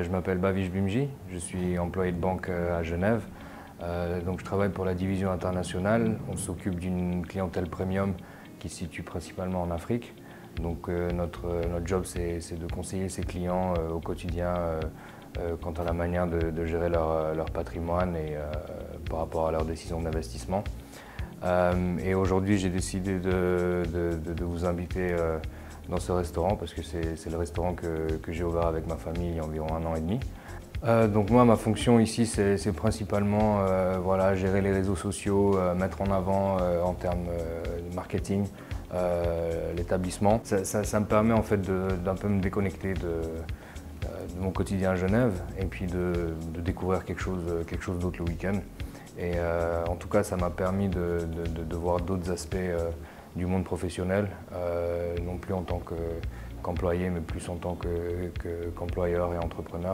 Je m'appelle Bavish Bimji, je suis employé de banque à Genève. Donc je travaille pour la division internationale. On s'occupe d'une clientèle premium qui se situe principalement en Afrique. Donc notre job, c'est de conseiller ses clients au quotidien quant à la manière de gérer leur patrimoine et par rapport à leurs décisions d'investissement. Et aujourd'hui, j'ai décidé de vous inviter dans ce restaurant parce que c'est le restaurant que j'ai ouvert avec ma famille il y a environ 1 an et demi. Donc moi, ma fonction ici, c'est principalement voilà, gérer les réseaux sociaux, mettre en avant en termes de marketing l'établissement. Ça me permet en fait d'un peu me déconnecter de mon quotidien à Genève et puis de découvrir quelque chose d'autre le week-end. Et en tout cas, ça m'a permis de voir d'autres aspects du monde professionnel, non plus en tant qu'employé, mais plus en tant qu'employeur et entrepreneur.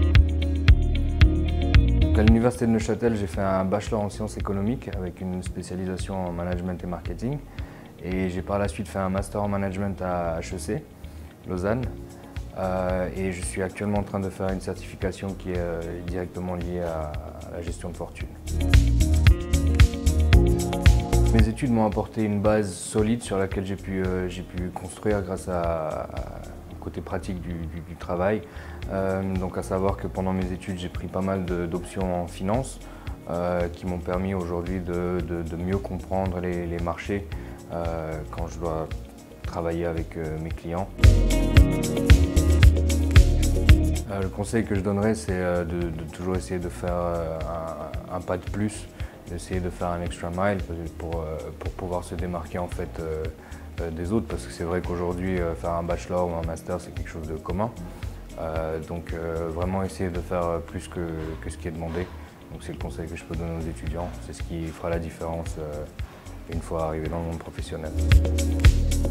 À l'Université de Neuchâtel, j'ai fait un bachelor en sciences économiques avec une spécialisation en management et marketing. Et j'ai par la suite fait un master en management à HEC, Lausanne. Et je suis actuellement en train de faire une certification qui est directement liée à la gestion de fortune. Mes études m'ont apporté une base solide sur laquelle j'ai pu construire grâce au côté pratique du travail. Donc à savoir que pendant mes études, j'ai pris pas mal d'options en finance qui m'ont permis aujourd'hui de mieux comprendre les marchés quand je dois travailler avec mes clients. Le conseil que je donnerais, c'est de toujours essayer de faire un pas de plus, d'essayer de faire un extra mile pour pouvoir se démarquer en fait des autres, parce que c'est vrai qu'aujourd'hui faire un bachelor ou un master c'est quelque chose de commun. Donc vraiment essayer de faire plus que ce qui est demandé. Donc c'est le conseil que je peux donner aux étudiants, c'est ce qui fera la différence une fois arrivé dans le monde professionnel.